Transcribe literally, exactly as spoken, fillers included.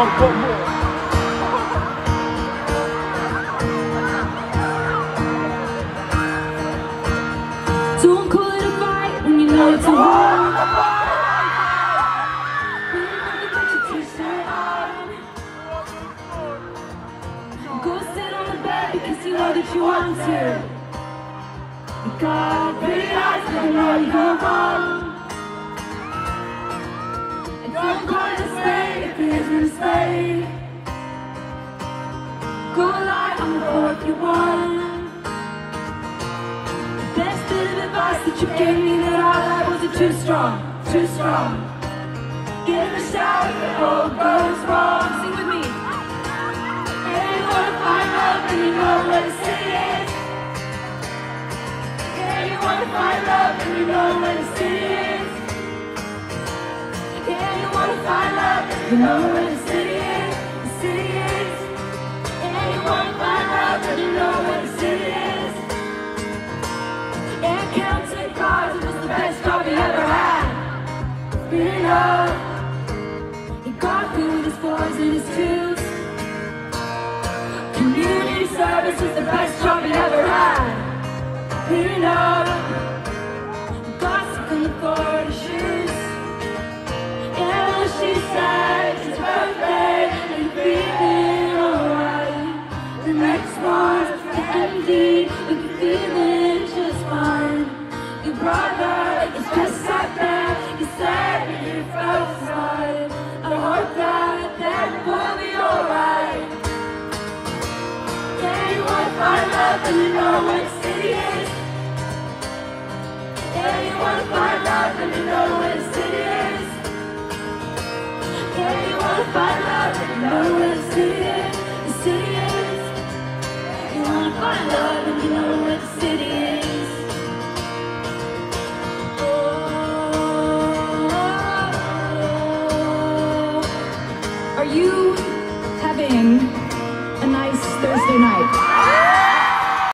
one foot more. Don't call it a fight when you know it's a war. Go sit on the bed because you know that you want to. You got pretty eyes, but you know you go wrong. And don't call it a spade if it isn't a spade. Go lie on the floor if you want. The best bit of advice that you gave me that I lied wasn't too strong, too strong. Get in the shower if it all goes wrong. Sing with me. And you know where the city is. Yeah, you wanna find love and you know where the city is. Yeah, you wanna find love and you know where the city is. The city is. Yeah, you wanna find love and you know where the city is. Yeah, counting cards was the best job you ever had. Spinning up. He got through his fours and his twos. Community service was the best job you ever had. Cleaning up, gossip on the floor to shoes. Yeah, well, she said it's his birthday and feeling alright. The next one's empty, but you're feeling just fine. Your brother is just sat there, you said that you felt fine. I hope that that will be alright. Find love and you know where the city is. Yeah, you wanna find love and you know where the city is. Yeah, you wanna find love and you know where the city is. The city is. You wanna find love and you know where the city is. Oh, are you having a nice Thursday night?